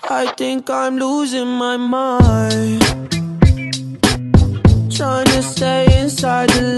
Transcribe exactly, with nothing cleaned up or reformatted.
I think I'm losing my mind, trying to stay inside the